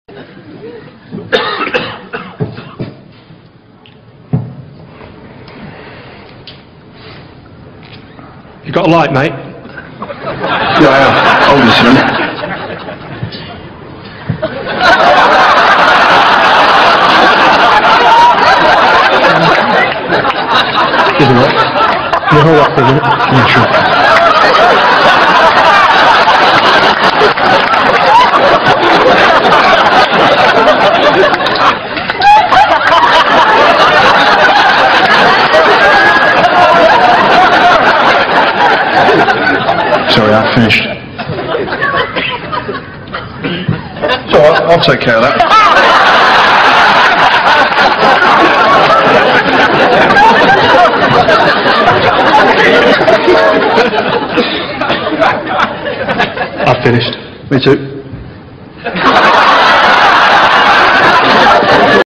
You got a light, mate? Yeah, I have. Hold this a minute. Isn't it? Can you hold that for a minute? Yeah, sure. Sorry, I've finished. It's all right, I'll take care of that. I've finished. Me too.